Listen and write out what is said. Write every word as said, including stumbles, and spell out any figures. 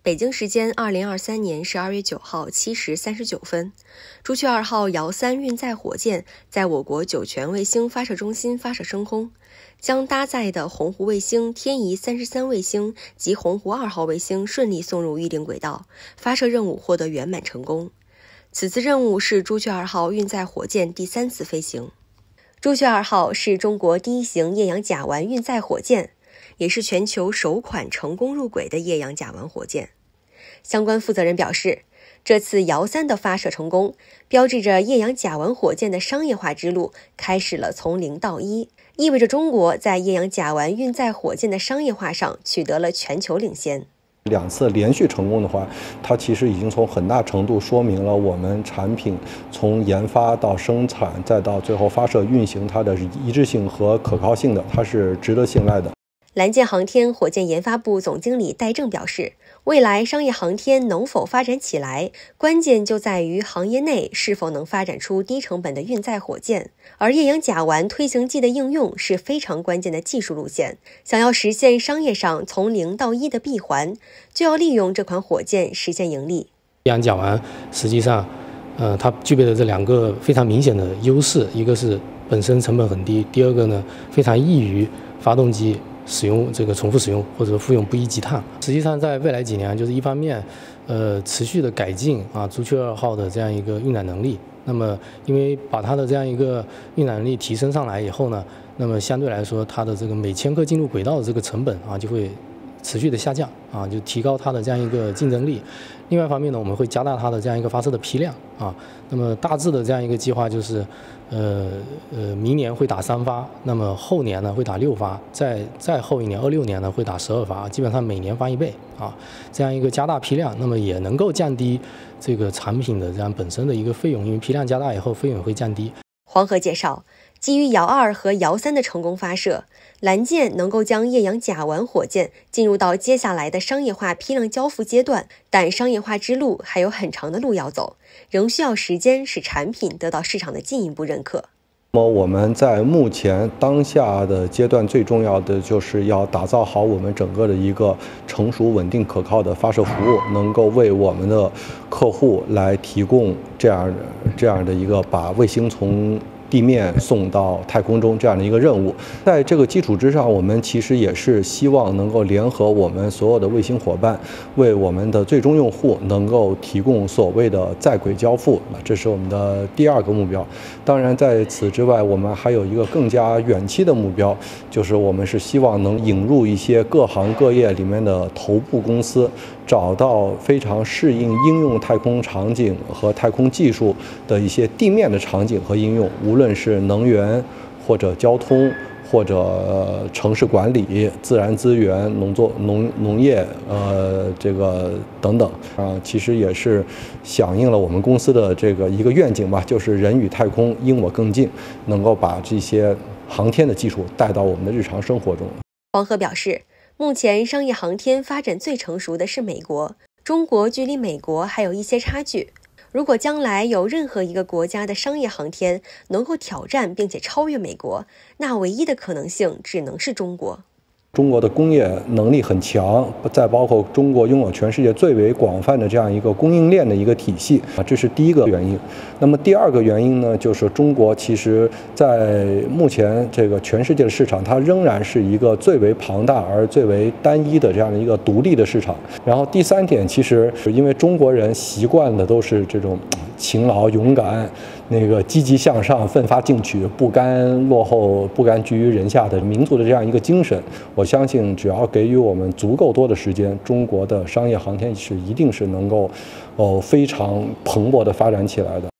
北京时间二零二三年十二月九号七时三十九分，朱雀二号遥三运载火箭在我国酒泉卫星发射中心发射升空，将搭载的鸿鹄卫星、天仪三十三卫星及鸿鹄二号卫星顺利送入预定轨道，发射任务获得圆满成功。此次任务是朱雀二号运载火箭第三次飞行。朱雀二号是中国第一型液氧甲烷运载火箭，也是全球首款成功入轨的液氧甲烷火箭。相关负责人表示，这次遥三的发射成功，标志着液氧甲烷火箭的商业化之路开始了从零到一，意味着中国在液氧甲烷运载火箭的商业化上取得了全球领先。 两次连续成功的话，它其实已经从很大程度说明了我们产品从研发到生产再到最后发射运行，它的一致性和可靠性的，它是值得信赖的。 蓝箭航天火箭研发部总经理戴正表示，未来商业航天能否发展起来，关键就在于行业内是否能发展出低成本的运载火箭，而液氧甲烷推行剂的应用是非常关键的技术路线。想要实现商业上从零到一的闭环，就要利用这款火箭实现盈利。 液氧甲烷实际上，呃，它具备了这两个非常明显的优势，一个是本身成本很低，第二个呢，非常易于发动机使用这个重复使用或者复用不一级碳。实际上，在未来几年，就是一方面，呃，持续的改进啊朱雀二号的这样一个运载能力。那么，因为把它的这样一个运载能力提升上来以后呢，那么相对来说，它的这个每千克进入轨道的这个成本啊就会持续的下降啊，就提高它的这样一个竞争力。另外一方面呢，我们会加大它的这样一个发射的批量啊。那么大致的这样一个计划就是，呃呃，明年会打三发，那么后年呢会打六发，再再后一年二六年呢会打十二发，基本上每年发一倍啊。这样一个加大批量，那么也能够降低这个产品的这样本身的一个费用，因为批量加大以后费用也会降低。 黄河介绍，基于遥二和遥三的成功发射，蓝箭能够将液氧甲烷火箭进入到接下来的商业化批量交付阶段，但商业化之路还有很长的路要走，仍需要时间使产品得到市场的进一步认可。 那么我们在目前当下的阶段，最重要的就是要打造好我们整个的一个成熟、稳定、可靠的发射服务，能够为我们的客户来提供这样这样的一个把卫星从地面送到太空中这样的一个任务。在这个基础之上，我们其实也是希望能够联合我们所有的卫星伙伴，为我们的最终用户能够提供所谓的在轨交付，这是我们的第二个目标。当然，在此之外，我们还有一个更加远期的目标，就是我们是希望能引入一些各行各业里面的头部公司，找到非常适应应用太空场景和太空技术的一些地面的场景和应用，无论是能源或者交通或者、呃、城市管理、自然资源、农作农农业，呃，这个等等啊，其实也是响应了我们公司的这个一个愿景吧，就是人与太空因我更近，能够把这些航天的技术带到我们的日常生活中。 黄河表示，目前商业航天发展最成熟的是美国，中国距离美国还有一些差距。如果将来有任何一个国家的商业航天能够挑战并且超越美国，那唯一的可能性只能是中国。 中国的工业能力很强，再包括中国拥有全世界最为广泛的这样一个供应链的一个体系啊，这是第一个原因。那么第二个原因呢，就是中国其实在目前这个全世界的市场，它仍然是一个最为庞大而最为单一的这样的一个独立的市场。然后第三点，其实因为中国人习惯的都是这种勤劳勇敢、那个积极向上、奋发进取、不甘落后、不甘居于人下的民族的这样一个精神。我相信，只要给予我们足够多的时间，中国的商业航天是一定是能够，哦，非常蓬勃的发展起来的。